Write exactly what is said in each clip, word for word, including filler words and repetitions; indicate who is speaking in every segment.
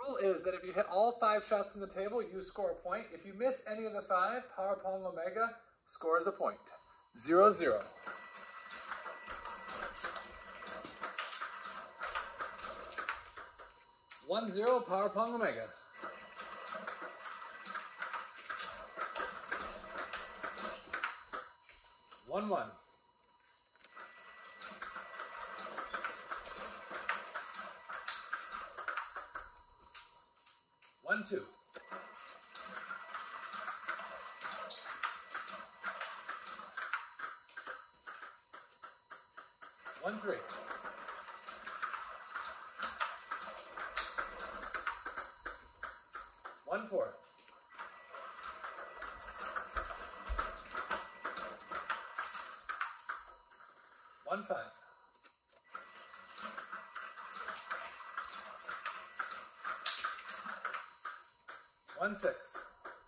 Speaker 1: rule is that if you hit all five shots on the table, you score a point. If you miss any of the five, Power Pong Omega scores a point. Zero, zero. One, zero, Power Pong Omega. One, one. One, two. One, three. One, four. One, five. One, six.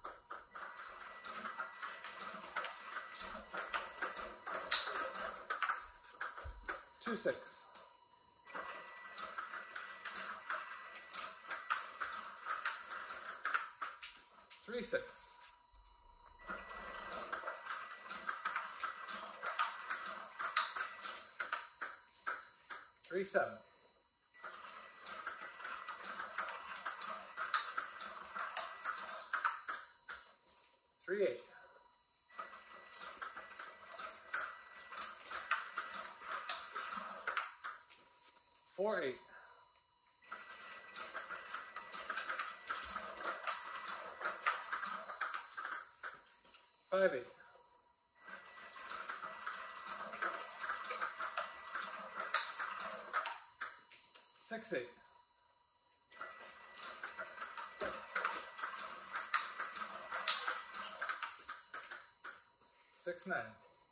Speaker 1: Two, six. Three, six. Three, seven. Three, eight. Four, eight. Five, eight. Six, eight. Six, nine.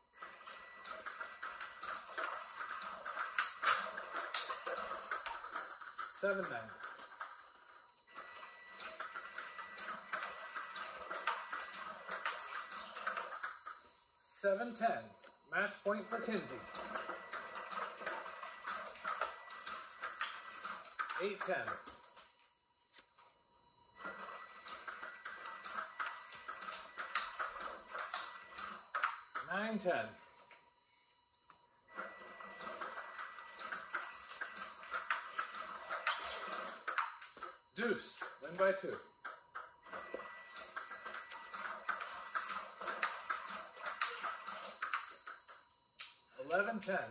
Speaker 1: Seven, nine. Seven, ten. Match point for Kinsey. Eight, ten. Nine, ten. Deuce, win by two. Eleven, ten.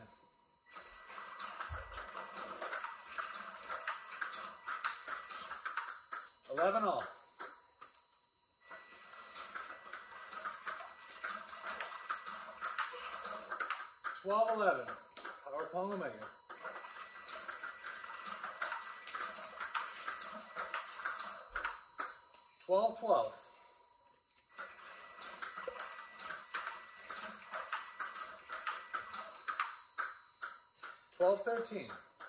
Speaker 1: Eleven all. Twelve, eleven. Power Pong Omega. Twelve, twelve. Twelve, thirteen.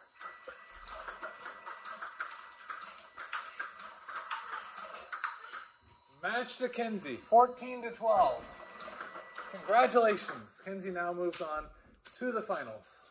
Speaker 1: Match to Kinsey, fourteen to twelve. Congratulations. Kinsey now moves on to the finals.